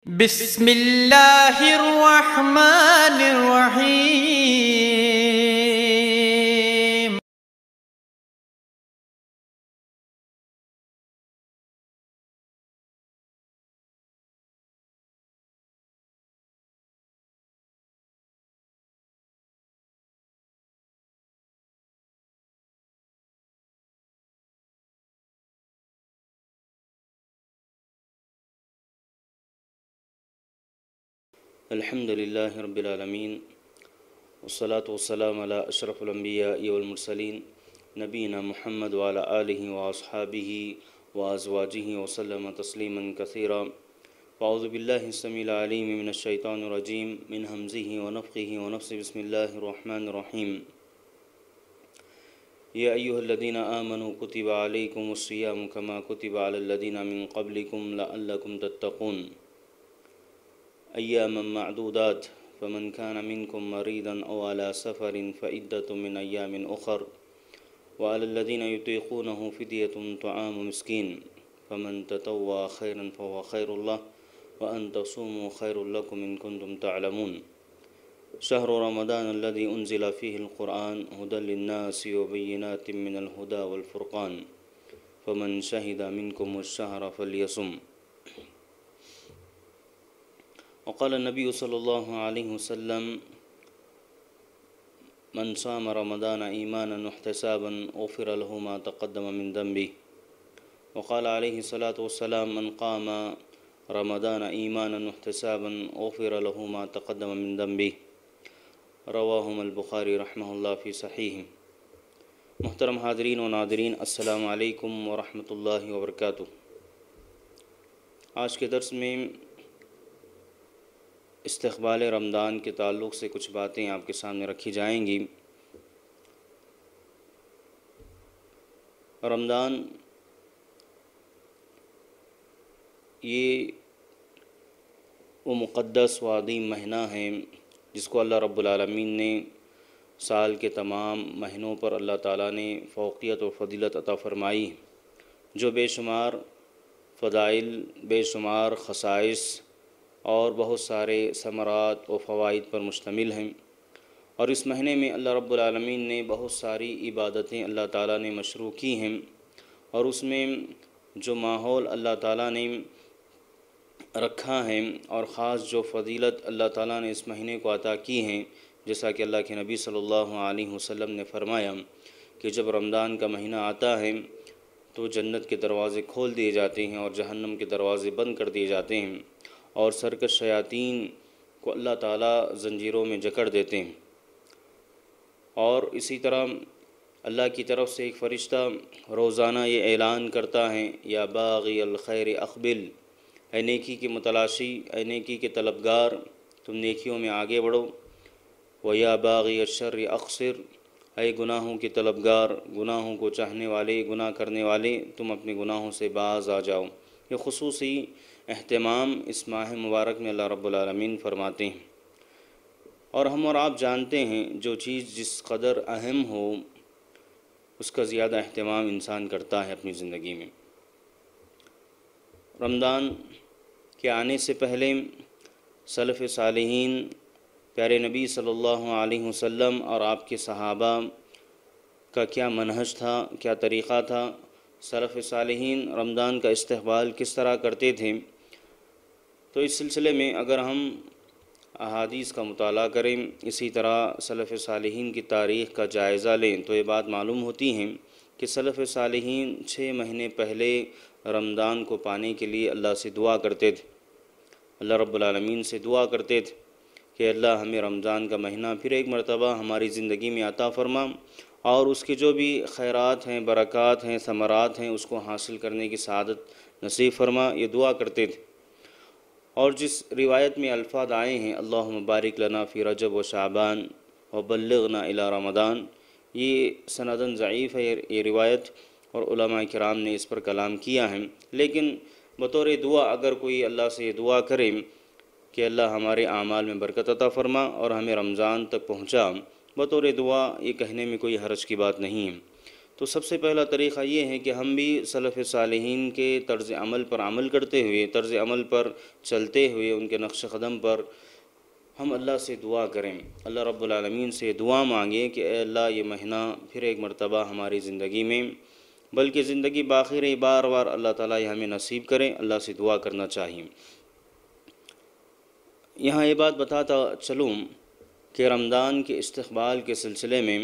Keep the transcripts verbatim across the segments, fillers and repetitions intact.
بسم اللہ الرحمن الرحیم۔ الحمد للہ رب العالمین والصلاة والسلام علی اشرف الانبیاء والمرسلین نبینا محمد وعلی آلہ واصحابہ وازواجہ وسلم تسلیما کثیرا۔ اعوذ باللہ السمیع العلیم من الشیطان الرجیم من ہمزہ ونفخہ ونفثہ۔ بسم اللہ الرحمن الرحیم۔ یا ایہا الذین آمنوا کتب علیکم الصیام کما کتب علی الذین من قبلکم لعلکم تتقون۔ ایاما معدودات فمن كان منكم مريضا او على سفر فعدة من ایام اخر وعلى الذين يطيقونه فدية طعام مسكين فمن تطوع خيرا فهو خير له وان تصوموا خير لكم ان كنتم تعلمون۔ شهر رمضان الذي انزل فيه القرآن هدى للناس وبينات من الهدى والفرقان فمن شهد منكم الشهر فليصم۔ وقال النبی صلی اللہ علیہ وسلم من صام رمضان ایمانا واحتسابا غفر له ما تقدم من ذنبه۔ وقال علیہ الصلاة والسلام من قام رمضان ایمانا واحتسابا غفر له ما تقدم من ذنبه۔ رواہم البخاری رحمہ اللہ فی صحیح۔ محترم حاضرین و ناظرین، السلام علیکم ورحمۃ اللہ وبرکاتہ۔ آج کے درس میں استقبال رمضان کے تعلق سے کچھ باتیں آپ کے سامنے رکھی جائیں گی۔ رمضان یہ وہ مقدس و عظیم مہینہ ہے جس کو اللہ رب العالمین نے سال کے تمام مہینوں پر اللہ تعالیٰ نے فوقیت و فضیلت عطا فرمائی، جو بے شمار فضائل، بے شمار خصائص اور بہت سارے ثمرات و فوائد پر مشتمل ہیں۔ اور اس مہینے میں اللہ رب العالمین نے بہت ساری عبادتیں اللہ تعالیٰ نے مشروع کی ہیں، اور اس میں جو ماحول اللہ تعالیٰ نے رکھا ہے اور خاص جو فضیلت اللہ تعالیٰ نے اس مہینے کو عطا کی ہیں، جیسا کہ اللہ کے نبی صلی اللہ علیہ وسلم نے فرمایا کہ جب رمضان کا مہینہ آتا ہے تو جنت کے دروازے کھول دیے جاتے ہیں اور جہنم کے دروازے بند کر دیے جاتے ہیں، اور سرکش شیاطین کو اللہ تعالیٰ زنجیروں میں جکڑ دیتے ہیں۔ اور اسی طرح اللہ کی طرف سے ایک فرشتہ روزانہ یہ اعلان کرتا ہے، یا باغی الخیر اقبل، اے نیکی کی متلاشی، اے نیکی کے طلبگار، تم نیکیوں میں آگے بڑھو، و یا باغی الشر اقصر، اے گناہوں کے طلبگار، گناہوں کو چاہنے والے، گناہ کرنے والے، تم اپنے گناہوں سے باز آ جاؤ۔ یہ خصوصی اہتمام اس ماہ مبارک میں اللہ رب العالمین فرماتے ہیں۔ اور ہم اور آپ جانتے ہیں جو چیز جس قدر اہم ہو اس کا زیادہ اہتمام انسان کرتا ہے اپنی زندگی میں۔ رمضان کے آنے سے پہلے سلف صالحین، پیارے نبی صلی اللہ علیہ وسلم اور آپ کے صحابہ کا کیا منہج تھا، کیا طریقہ تھا، سلف صالحین رمضان کا استقبال کس طرح کرتے تھے، تو اس سلسلے میں اگر ہم احادیث کا مطالعہ کریں، اسی طرح سلف صالحین کی تاریخ کا جائزہ لیں، تو یہ بات معلوم ہوتی ہے کہ سلف صالحین چھ مہینے پہلے رمضان کو پانے کے لیے اللہ سے دعا کرتے تھے، اللہ رب العالمین سے دعا کرتے تھے کہ اللہ ہمیں رمضان کا مہینہ پھر ایک مرتبہ ہماری زندگی میں عطا فرما، اور اس کے جو بھی خیرات ہیں، برکات ہیں، ثمرات ہیں، اس کو حاصل کرنے کی سعادت نصیب فرما، یہ دعا کرتے تھے۔ اور جس روایت میں الفاظ آئے ہیں اللہم بارک لنا فی رجب و شعبان وبلغنا الی رمضان، یہ سنداً ضعیف ہے یہ روایت، اور علماء کرام نے اس پر کلام کیا ہے، لیکن بطور دعا اگر کوئی اللہ سے یہ دعا کرے کہ اللہ ہمارے اعمال میں برکت عطا فرما اور ہمیں رمضان تک پہنچا، بطور دعا یہ کہنے میں کوئی حرج کی بات نہیں ہے۔ تو سب سے پہلا طریقہ یہ ہے کہ ہم بھی سلف صالحین کے طرز عمل پر عمل کرتے ہوئے، طرز عمل پر چلتے ہوئے، ان کے نقش قدم پر ہم اللہ سے دعا کریں، اللہ رب العالمین سے دعا مانگیں کہ اے اللہ یہ مہینہ پھر ایک مرتبہ ہماری زندگی میں، بلکہ زندگی باقی رہی، بار بار اللہ تعالیٰ یہ ہمیں نصیب کریں، اللہ سے دعا کرنا چاہیے۔ یہاں یہ بات بتاتا چلوں کہ رمضان کے استقبال کے سلسلے میں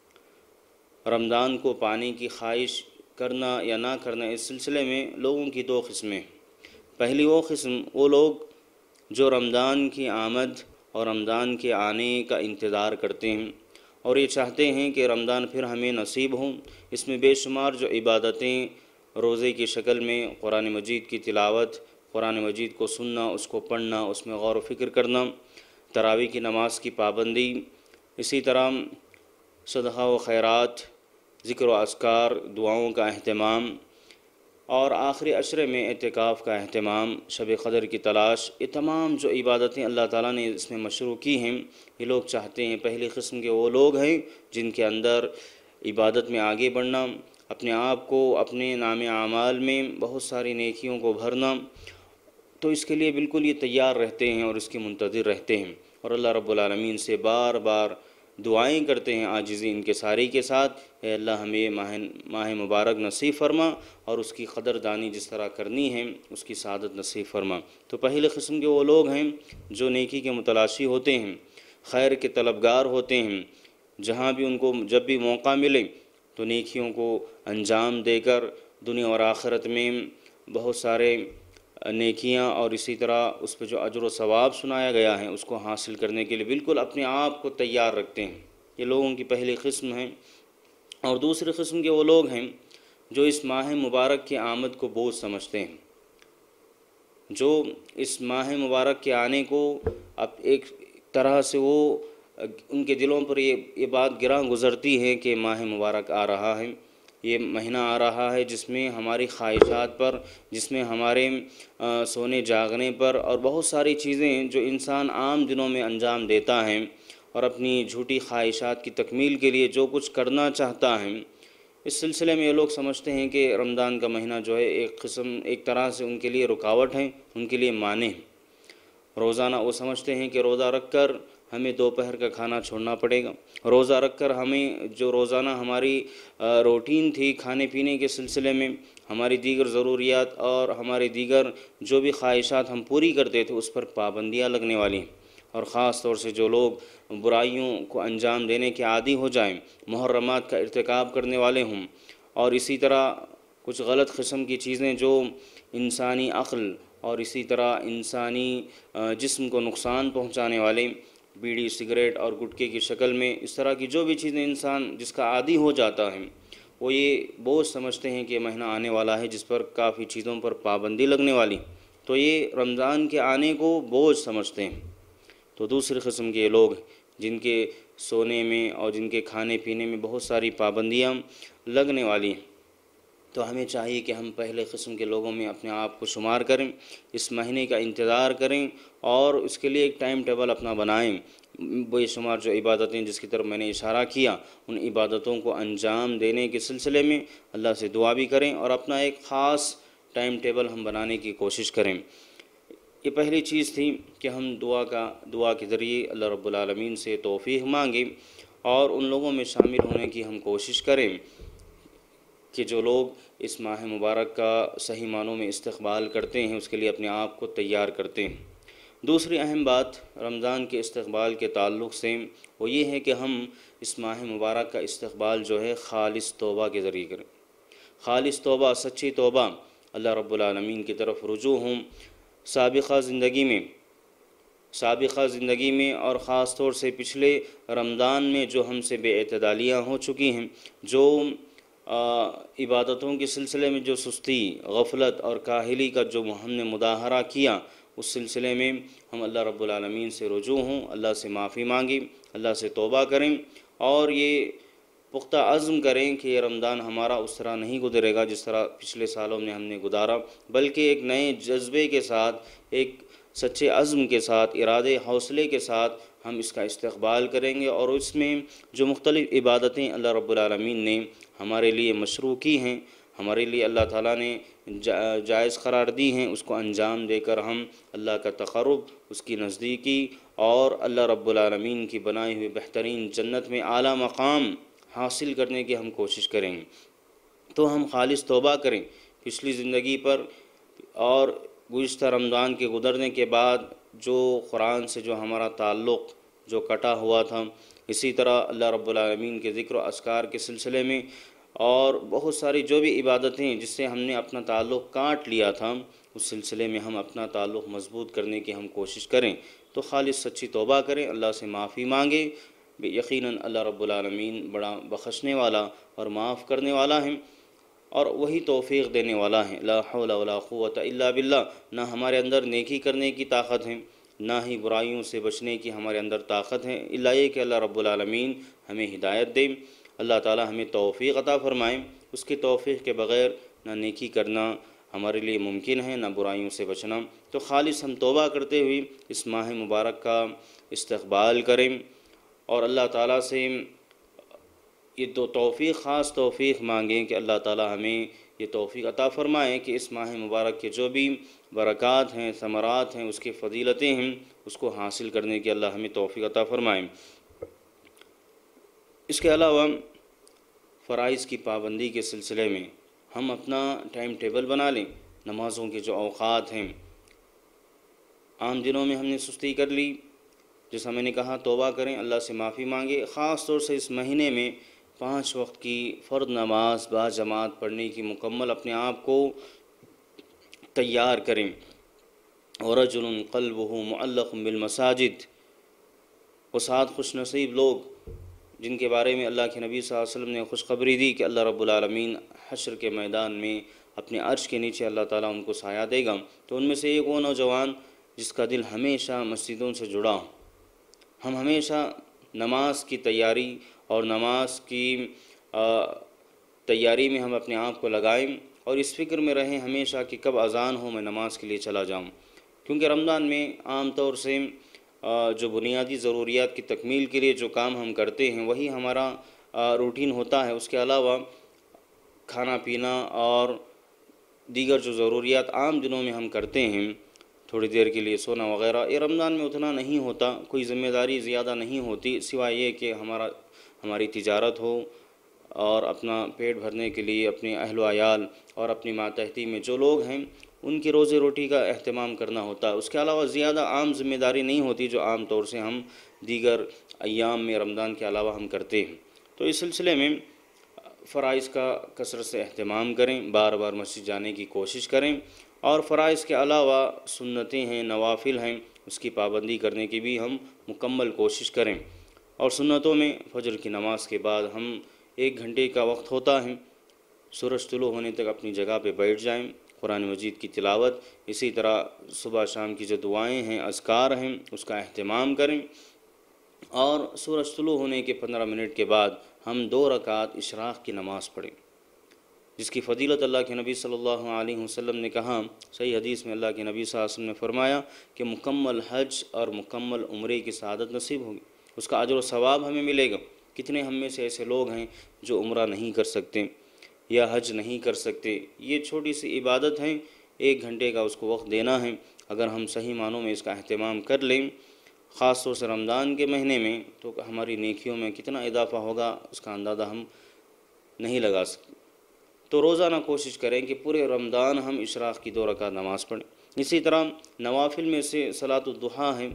رمضان کو پانے کی خواہش کرنا یا نہ کرنا، اس سلسلے میں لوگوں کی دو قسمیں۔ پہلی وہ قسم وہ لوگ جو رمضان کی آمد اور رمضان کے آنے کا انتظار کرتے ہیں اور یہ چاہتے ہیں کہ رمضان پھر ہمیں نصیب ہوں، اس میں بے شمار جو عبادتیں روزے کی شکل میں قرآن مجید کی تلاوت، قرآن مجید کو سننا، اس کو پڑھنا، اس میں غور و فکر کرنا، تراویح کی نماز کی پابندی، اسی طرح صدقہ و خیرات، ذکر و اذکار، دعاؤں کا اہتمام، اور آخری عشرے میں اعتکاف کا اہتمام، شب قدر کی تلاش، یہ تمام جو عبادتیں اللہ تعالیٰ نے اس میں مشروع کی ہیں، یہ لوگ چاہتے ہیں۔ پہلی قسم کے وہ لوگ ہیں جن کے اندر عبادت میں آگے بڑھنا، اپنے آپ کو اپنے نام اعمال میں بہت ساری نیکیوں کو بھرنا، تو اس کے لیے بالکل یہ تیار رہتے ہیں اور اس کے منتظر رہتے ہیں، اور اللہ رب العالمین سے بار بار دعائیں کرتے ہیں عاجزی انکساری کے ساتھ، اے اللہ ہمیں ماہ ماہ مبارک نصیب فرما اور اس کی قدر دانی جس طرح کرنی ہے اس کی سعادت نصیب فرما۔ تو پہلی قسم کے وہ لوگ ہیں جو نیکی کے متلاشی ہوتے ہیں، خیر کے طلبگار ہوتے ہیں، جہاں بھی ان کو جب بھی موقع ملے تو نیکیوں کو انجام دے کر دنیا اور آخرت میں بہت سارے نیکیاں اور اسی طرح اس پہ جو اجر و ثواب سنایا گیا ہے اس کو حاصل کرنے کے لیے بالکل اپنے آپ کو تیار رکھتے ہیں۔ یہ لوگوں کی پہلی قسم ہے۔ اور دوسری قسم کے وہ لوگ ہیں جو اس ماہ مبارک کی آمد کو بوجھ سمجھتے ہیں، جو اس ماہ مبارک کے آنے کو اب ایک طرح سے وہ ان کے دلوں پر یہ یہ بات گراں گزرتی ہے کہ ماہ مبارک آ رہا ہے، یہ مہینہ آ رہا ہے جس میں ہماری خواہشات پر، جس میں ہمارے سونے جاگنے پر اور بہت ساری چیزیں جو انسان عام دنوں میں انجام دیتا ہے اور اپنی جھوٹی خواہشات کی تکمیل کے لیے جو کچھ کرنا چاہتا ہے، اس سلسلے میں یہ لوگ سمجھتے ہیں کہ رمضان کا مہینہ جو ہے ایک قسم ایک طرح سے ان کے لیے رکاوٹ ہے، ان کے لیے مانع ہے۔ روزانہ وہ سمجھتے ہیں کہ روزہ رکھ کر ہمیں دوپہر کا کھانا چھوڑنا پڑے گا، روزہ رکھ کر ہمیں جو روزانہ ہماری روٹین تھی کھانے پینے کے سلسلے میں، ہماری دیگر ضروریات اور ہماری دیگر جو بھی خواہشات ہم پوری کرتے تھے اس پر پابندیاں لگنے والی ہیں۔ اور خاص طور سے جو لوگ برائیوں کو انجام دینے کے عادی ہو جائیں، محرمات کا ارتکاب کرنے والے ہوں، اور اسی طرح کچھ غلط قسم کی چیزیں جو انسانی عقل اور اسی طرح انسانی جسم کو نقصان پہنچانے والے، بیڑی سگریٹ اور گٹکے کی شکل میں اس طرح کی جو بھی چیزیں انسان جس کا عادی ہو جاتا ہے، وہ یہ بوجھ سمجھتے ہیں کہ مہینہ آنے والا ہے جس پر کافی چیزوں پر پابندی لگنے والی، تو یہ رمضان کے آنے کو بوجھ سمجھتے ہیں۔ تو دوسری قسم کے لوگ جن کے سونے میں اور جن کے کھانے پینے میں بہت ساری پابندیاں لگنے والی ہیں، تو ہمیں چاہیے کہ ہم پہلے قسم کے لوگوں میں اپنے آپ کو شمار کریں، اس مہینے کا انتظار کریں اور اس کے لیے ایک ٹائم ٹیبل اپنا بنائیں۔ بے شمار جو عبادتیں جس کی طرف میں نے اشارہ کیا، ان عبادتوں کو انجام دینے کے سلسلے میں اللہ سے دعا بھی کریں اور اپنا ایک خاص ٹائم ٹیبل ہم بنانے کی کوشش کریں۔ یہ پہلی چیز تھی کہ ہم دعا کا دعا کے ذریعے اللہ رب العالمین سے توفیق مانگیں اور ان لوگوں میں شامل ہونے کی ہم کوشش کریں کہ جو لوگ اس ماہ مبارک کا صحیح معنوں میں استقبال کرتے ہیں، اس کے لیے اپنے آپ کو تیار کرتے ہیں۔ دوسری اہم بات رمضان کے استقبال کے تعلق سے وہ یہ ہے کہ ہم اس ماہ مبارک کا استقبال جو ہے خالص توبہ کے ذریعے کریں، خالص توبہ، سچی توبہ، اللہ رب العالمین کی طرف رجوع ہوں۔ سابقہ زندگی میں سابقہ زندگی میں اور خاص طور سے پچھلے رمضان میں جو ہم سے بے اعتدالیاں ہو چکی ہیں، جو عبادتوں کے سلسلے میں جو سستی، غفلت اور کاہلی کا جو ہم نے مظاہرہ کیا، اس سلسلے میں ہم اللہ رب العالمین سے رجوع ہوں، اللہ سے معافی مانگیں، اللہ سے توبہ کریں اور یہ پختہ عزم کریں کہ یہ رمضان ہمارا اس طرح نہیں گزرے گا جس طرح پچھلے سالوں میں ہم نے گزارا، بلکہ ایک نئے جذبے کے ساتھ، ایک سچے عزم کے ساتھ، ارادے حوصلے کے ساتھ ہم اس کا استقبال کریں گے، اور اس میں جو مختلف عبادتیں اللہ رب العالمین نے ہمارے لیے مشروع کی ہیں، ہمارے لیے اللہ تعالیٰ نے جائز قرار دی ہیں، اس کو انجام دے کر ہم اللہ کا تقرب، اس کی نزدیکی اور اللہ رب العالمین کی بنائی ہوئی بہترین جنت میں اعلیٰ مقام حاصل کرنے کی ہم کوشش کریں گے۔ تو ہم خالص توبہ کریں پچھلی زندگی پر، اور گزشتہ رمضان کے گزرنے کے بعد جو قرآن سے جو ہمارا تعلق جو کٹا ہوا تھا، اسی طرح اللہ رب العالمین کے ذکر و اذکار کے سلسلے میں، اور بہت ساری جو بھی عبادتیں جس سے ہم نے اپنا تعلق کاٹ لیا تھا، اس سلسلے میں ہم اپنا تعلق مضبوط کرنے کی ہم کوشش کریں۔ تو خالص سچی توبہ کریں، اللہ سے معافی مانگیں، یقیناً اللہ رب العالمین بڑا بخشنے والا اور معاف کرنے والا ہے، اور وہی توفیق دینے والا ہے۔ لا حول ولا قوت الا باللہ، نہ ہمارے اندر نیکی کرنے کی طاقت ہے، نہ ہی برائیوں سے بچنے کی ہمارے اندر طاقت ہے، الا یہ کہ اللہ رب العالمین ہمیں ہدایت دے، اللہ تعالی ہمیں توفیق عطا فرمائیں۔ اس کی توفیق کے بغیر نہ نیکی کرنا ہمارے لیے ممکن ہے، نہ برائیوں سے بچنا۔ تو خالص ہم توبہ کرتے ہوئے اس ماہ مبارک کا استقبال کریں، اور اللہ تعالیٰ سے یہ دو توفیق خاص توفیق مانگیں کہ اللہ تعالیٰ ہمیں یہ توفیق عطا فرمائیں کہ اس ماہ مبارک کے جو بھی برکات ہیں، ثمرات ہیں، اس کی فضیلتیں ہیں، اس کو حاصل کرنے کی اللہ ہمیں توفیق عطا فرمائیں۔ اس کے علاوہ فرائض کی پابندی کے سلسلے میں ہم اپنا ٹائم ٹیبل بنا لیں۔ نمازوں کے جو اوقات ہیں، عام دنوں میں ہم نے سستی کر لی، جیسا میں نے کہا توبہ کریں، اللہ سے معافی مانگے۔ خاص طور سے اس مہینے میں پانچ وقت کی فرض نماز با جماعت پڑھنے کی مکمل اپنے آپ کو تیار کریں۔ وَرَجُلٌ قَلْبُهُ مُعَلَّقٌ بِالْمَسَاجِدِ، وہ سات خوش نصیب لوگ جن کے بارے میں اللہ کے نبی صلی اللہ علیہ وسلم نے خوشخبری دی کہ اللہ رب العالمین حشر کے میدان میں اپنے عرش کے نیچے اللہ تعالیٰ ان کو سایہ دے گا۔ تو ان میں سے ایک وہ نوجوان جس کا دل ہمیشہ مسجدوں سے جڑا ہو، ہم ہمیشہ نماز کی تیاری اور نماز کی تیاری میں ہم اپنے آپ کو لگائیں، اور اس فکر میں رہیں ہمیشہ کہ کب اذان ہو میں نماز کے لیے چلا جاؤں، کیونکہ رمضان میں عام طور سے جو بنیادی ضروریات کی تکمیل کے لیے جو کام ہم کرتے ہیں وہی ہمارا روٹین ہوتا ہے۔ اس کے علاوہ کھانا پینا اور دیگر جو ضروریات عام دنوں میں ہم کرتے ہیں، تھوڑی دیر کے لیے سونا وغیرہ، یہ رمضان میں اتنا نہیں ہوتا، کوئی ذمہ داری زیادہ نہیں ہوتی، سوائے یہ کہ ہمارا ہماری تجارت ہو اور اپنا پیٹ بھرنے کے لیے اپنے اہل و عیال اور اپنی ماتحتی میں جو لوگ ہیں ان کی روزی روٹی کا اہتمام کرنا ہوتا ہے۔ اس کے علاوہ زیادہ عام ذمہ داری نہیں ہوتی جو عام طور سے ہم دیگر ایام میں رمضان کے علاوہ ہم کرتے ہیں۔ تو اس سلسلے میں فرائض کا کثرت سے اہتمام کریں، بار بار مسجد جانے کی کوشش کریں، اور فرائض کے علاوہ سنتیں ہیں، نوافل ہیں، اس کی پابندی کرنے کی بھی ہم مکمل کوشش کریں۔ اور سنتوں میں فجر کی نماز کے بعد ہم ایک گھنٹے کا وقت ہوتا ہے، سورج طلوع ہونے تک اپنی جگہ پہ بیٹھ جائیں، قرآن مجید کی تلاوت، اسی طرح صبح شام کی جو دعائیں ہیں، اذکار ہیں، اس کا اہتمام کریں، اور سورج طلوع ہونے کے پندرہ منٹ کے بعد ہم دو رکعت اشراق کی نماز پڑھیں، جس کی فضیلت اللہ کے نبی صلی اللہ علیہ وسلم نے کہا، صحیح حدیث میں اللہ کے نبی صلی اللہ علیہ وسلم نے فرمایا کہ مکمل حج اور مکمل عمرے کی سعادت نصیب ہوگی، اس کا اجر و ثواب ہمیں ملے گا۔ کتنے ہم میں سے ایسے لوگ ہیں جو عمرہ نہیں کر سکتے یا حج نہیں کر سکتے، یہ چھوٹی سی عبادت ہے، ایک گھنٹے کا اس کو وقت دینا ہے، اگر ہم صحیح معنوں میں اس کا اہتمام کر لیں، خاص طور سے رمضان کے مہینے میں، تو ہماری نیکیوں میں کتنا اضافہ ہوگا اس کا اندازہ ہم نہیں لگا سکتے۔ تو روزانہ کوشش کریں کہ پورے رمضان ہم اشراق کی دو رکعت نماز پڑھیں۔ اسی طرح نوافل میں سے صلاۃ الضحیٰ ہے،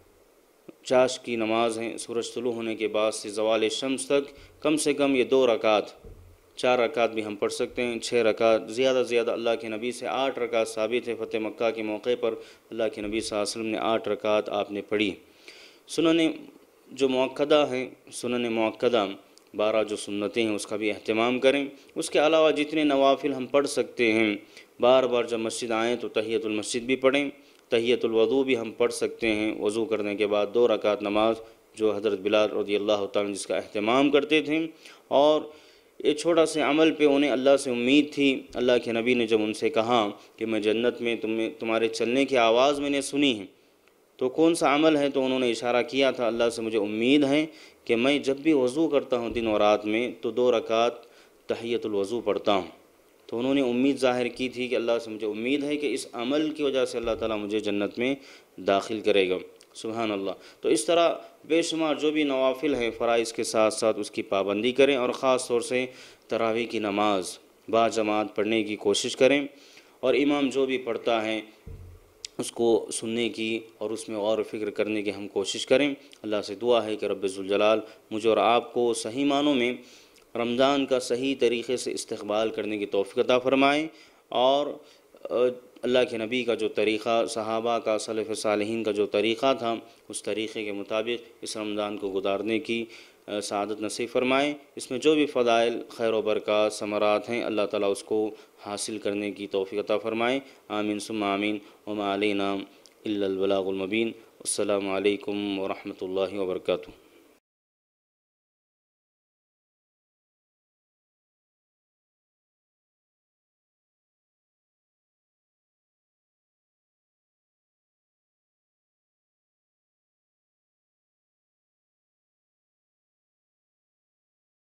چاش کی نماز ہے، سورج طلوع ہونے کے بعد سے زوال شمس تک کم سے کم یہ دو رکعت، چار رکعت بھی ہم پڑھ سکتے ہیں، چھ رکعت، زیادہ سے زیادہ اللہ کے نبی سے آٹھ رکعت ثابت ہے۔ فتح مکہ کے موقع پر اللہ کے نبی صلی اللہ علیہ وسلم نے آٹھ رکعت آپ نے پڑھی۔ سنن جو مؤکدہ ہیں، سنن مؤکدہ بارہ جو سنتیں ہیں، اس کا بھی اہتمام کریں۔ اس کے علاوہ جتنے نوافل ہم پڑھ سکتے ہیں، بار بار جب مسجد آئیں تو تحیۃ المسجد بھی پڑھیں، تحیۃ الوضو بھی ہم پڑھ سکتے ہیں، وضو کرنے کے بعد دو رکعت نماز جو حضرت بلال رضی اللہ تعالیٰ جس کا اہتمام کرتے تھے، اور یہ چھوٹا سے عمل پہ انہیں اللہ سے امید تھی۔ اللہ کے نبی نے جب ان سے کہا کہ میں جنت میں تمہیں تمہارے چلنے کی آواز میں نے سنی ہے، تو کون سا عمل ہے؟ تو انہوں نے اشارہ کیا تھا اللہ سے مجھے امید ہے کہ میں جب بھی وضو کرتا ہوں دن و رات میں تو دو رکعت تحیۃ الوضو پڑھتا ہوں۔ تو انہوں نے امید ظاہر کی تھی کہ اللہ سے مجھے امید ہے کہ اس عمل کی وجہ سے اللہ تعالیٰ مجھے جنت میں داخل کرے گا۔ سبحان اللہ۔ تو اس طرح بے شمار جو بھی نوافل ہیں فرائض کے ساتھ ساتھ اس کی پابندی کریں، اور خاص طور سے تراویح کی نماز با جماعت پڑھنے کی کوشش کریں، اور امام جو بھی پڑھتا ہے اس کو سننے کی اور اس میں غور و فکر کرنے کی ہم کوشش کریں۔ اللہ سے دعا ہے کہ رب ذوالجلال مجھے اور آپ کو صحیح معنوں میں رمضان کا صحیح طریقے سے استقبال کرنے کی توفیق عطا فرمائیں، اور اللہ کے نبی کا جو طریقہ، صحابہ کا، سلف صالحین کا جو طریقہ تھا، اس طریقے کے مطابق اس رمضان کو گزارنے کی سعادت نصیب فرمائیں۔ اس میں جو بھی فضائل، خیر و برکات، ثمرات ہیں، اللہ تعالیٰ اس کو حاصل کرنے کی توفیق عطا فرمائیں۔ آمین ثم آمین۔ وما علینا الا البلاغ المبین۔ السلام علیکم ورحمۃ اللہ وبرکاتہ۔